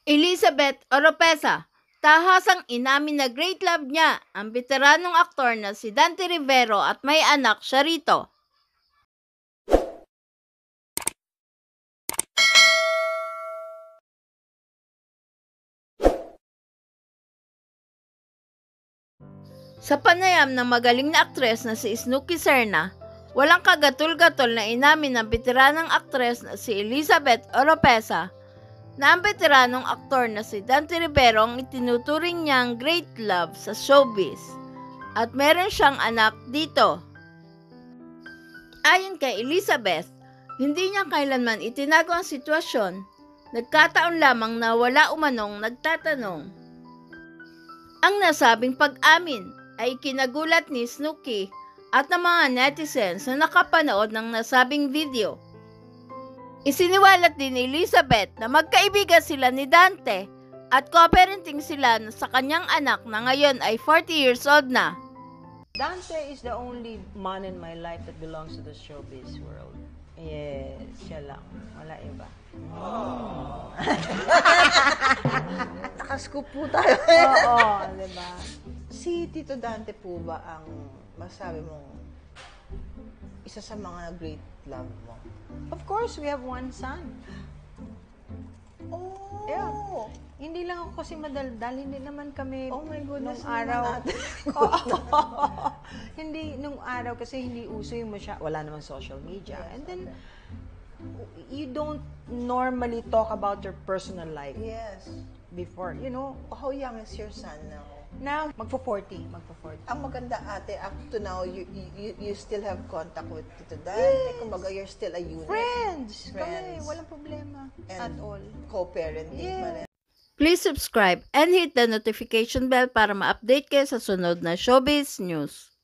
Elizabeth Oropesa, tahasang inamin na great love niya ang veteranong aktor na si Dante Rivero at may anak siya rito. Sa panayam ng magaling na aktres na si Snooki Serna, walang kagatol-gatol na inamin ng veteranang aktres na si Elizabeth Oropesa na ang veteranong aktor na si Dante Rivero ang itinuturing niyang great love sa showbiz at meron siyang anak dito. Ayon kay Elizabeth, hindi niya kailanman itinago ang sitwasyon, nagkataon lamang na wala umanong nagtatanong. Ang nasabing pag-amin ay kinagulat ni Snooki at ng mga netizens na nakapanood ng nasabing video. Isiniwalat din ni Elizabeth na magkaibigan sila ni Dante at co-parenting sila sa kanyang anak na ngayon ay 40 years old na. Dante is the only man in my life that belongs to the showbiz world. Yes, siya lang. Wala iba. Nakascoop po tayo. Oo, diba? Si Tito Dante po ba ang masabi mong isa sa mga great love mo? Of course, we have one son. Oh! Yeah. Hindi lang ako kasi madaldal. Hindi naman kami Oh my goodness, nung araw. naman Hindi, nung araw kasi hindi uso yung wala namang social media. And then, you don't normally talk about your personal life Yes. before. You know, How young is your son now? now, magpo-40. Ang maganda ate, up to now, you still have contact with Tito Dante. Kumbaga, you're still a unit. Friends! Kami, Friends. walang problema at And all. Co-parenting pa rin. Please subscribe and hit the notification bell para ma-update kayo sa sunod na showbiz news.